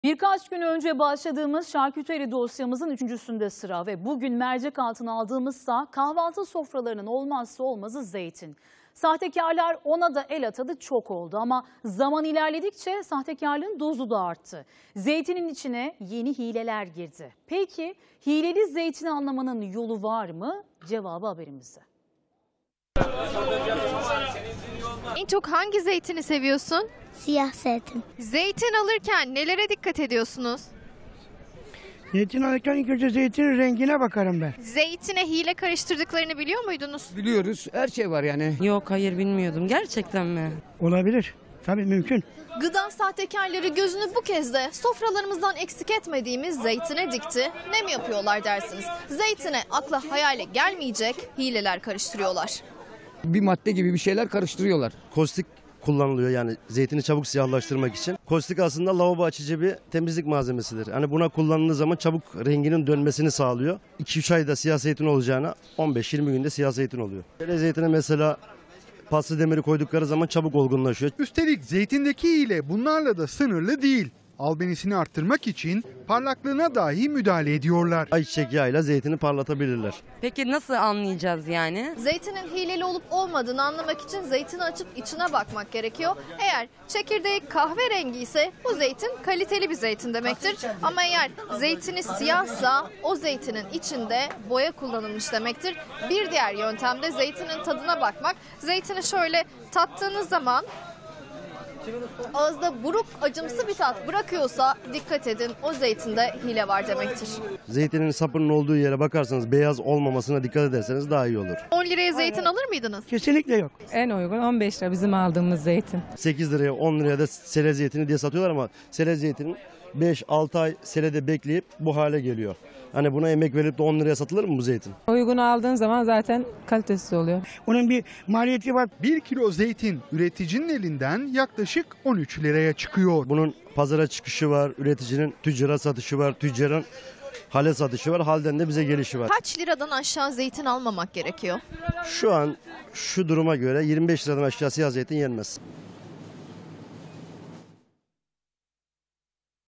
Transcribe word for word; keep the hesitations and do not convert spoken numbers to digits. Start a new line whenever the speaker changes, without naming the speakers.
Birkaç gün önce başladığımız şarküteri dosyamızın üçüncüsünde sıra ve bugün mercek altına aldığımızsa kahvaltı sofralarının olmazsa olmazı zeytin. Sahtekarlar ona da el atadı, çok oldu ama zaman ilerledikçe sahtekarlığın dozu da arttı. Zeytinin içine yeni hileler girdi. Peki hileli zeytini anlamanın yolu var mı? Cevabı haberimizde.
En çok hangi zeytini seviyorsun?
Siyah zeytin.
Zeytin alırken nelere dikkat ediyorsunuz?
Zeytin alırken ilk önce zeytinin rengine bakarım ben.
Zeytine hile karıştırdıklarını biliyor muydunuz?
Biliyoruz, her şey var yani.
Yok, hayır, bilmiyordum. Gerçekten mi?
Olabilir. Tabii mümkün.
Gıda sahtekarları gözünü bu kez de sofralarımızdan eksik etmediğimiz zeytine dikti. Ne mi yapıyorlar dersiniz? Zeytine akla hayale gelmeyecek hileler karıştırıyorlar.
Bir madde gibi bir şeyler karıştırıyorlar.
Kostik kullanılıyor, yani zeytini çabuk siyahlaştırmak için. Kostik aslında lavabo açıcı bir temizlik malzemesidir. Hani buna kullanıldığı zaman çabuk renginin dönmesini sağlıyor. iki üç ayda siyah zeytin olacağına on beş yirmi günde siyah zeytin oluyor. Böyle zeytine mesela paslı demiri koydukları zaman çabuk olgunlaşıyor.
Üstelik zeytindeki hile bunlarla da sınırlı değil. Albenisini arttırmak için parlaklığına dahi müdahale ediyorlar.
Ayçiçek yağıyla zeytini parlatabilirler.
Peki nasıl anlayacağız yani?
Zeytinin hileli olup olmadığını anlamak için zeytini açıp içine bakmak gerekiyor. Eğer çekirdeği kahverengi ise bu zeytin kaliteli bir zeytin demektir. Ama eğer zeytini siyahsa o zeytinin içinde boya kullanılmış demektir. Bir diğer yöntem de zeytinin tadına bakmak. Zeytini şöyle tattığınız zaman ağızda buruk, acımsı bir tat bırakıyorsa dikkat edin, o zeytinde hile var demektir.
Zeytinin sapının olduğu yere bakarsanız beyaz olmamasına dikkat ederseniz daha iyi olur.
on liraya zeytin alır mıydınız?
Kesinlikle yok.
En uygun on beş lira bizim aldığımız zeytin.
sekiz liraya on liraya da sele zeytini diye satıyorlar ama sele zeytinin beş altı ay selede bekleyip bu hale geliyor. Hani buna emek verip de on liraya satılır mı bu zeytin?
Uygun aldığın zaman zaten kalitesiz oluyor.
Onun bir maliyeti var.
bir kilo zeytin üreticinin elinden yaklaşık on üç liraya çıkıyor.
Bunun pazara çıkışı var, üreticinin tüccara satışı var, tüccarın hale satışı var, halden de bize gelişi var.
Kaç liradan aşağı zeytin almamak gerekiyor?
Şu an şu duruma göre yirmi beş liradan aşağı siyah zeytin yenmez.